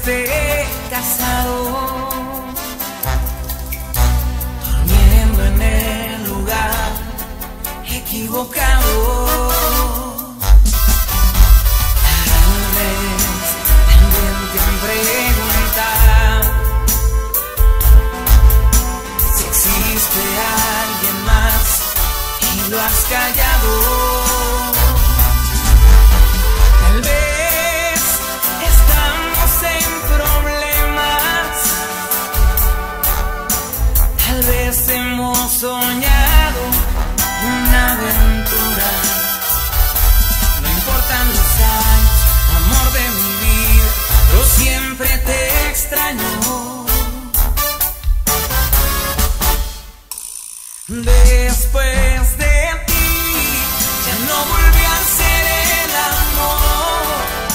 esté casado, durmiendo en el lugar equivocado. Tal vez también te han preguntado si existe alguien más y lo has callado. Tal vez estamos en problemas, tal vez hemos soñado una aventura. No importan los años, amor de mi vida, yo siempre te extraño. Después de ti ya no volví a ser el amor.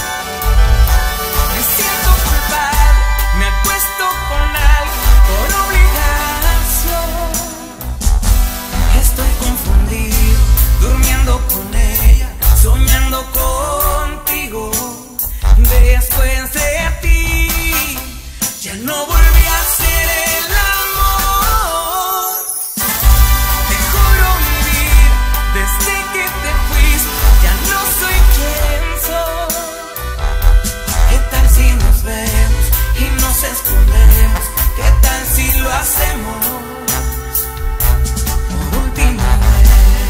Me siento culpable, me acuesto con alguien por obligación. Estoy confundido, durmiendo con ella, soñando contigo. Después de ti ya no volví a ser el amor. Te juro mi vida, desde que te fuiste ya no soy quien soy. ¿Qué tal si nos vemos y nos escondemos? ¿Qué tal si lo hacemos por última vez?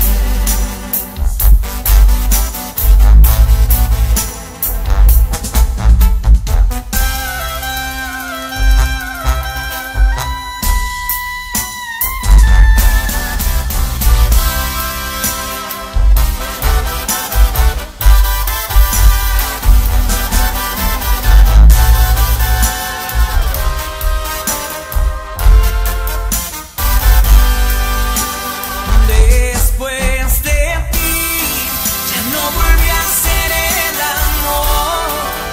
Después de ti ya no volví a ser el amor.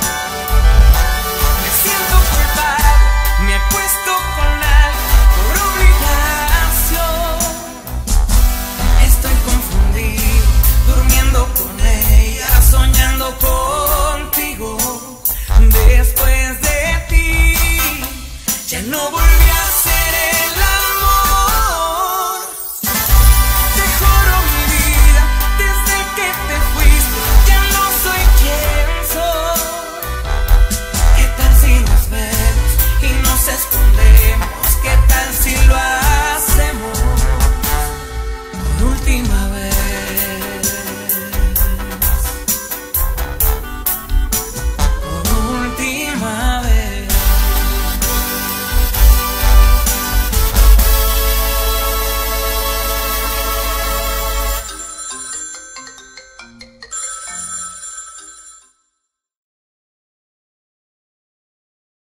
Me siento culpable, me acuesto con alguien por obligación. Estoy confundido, durmiendo con ella, soñando contigo. Después de ti ya no volví a ser el amor. Te juro mi vida, desde que te fuiste ya no soy quien soy. ¿Qué tal si nos vemos y nos escondemos? ¿Qué tal si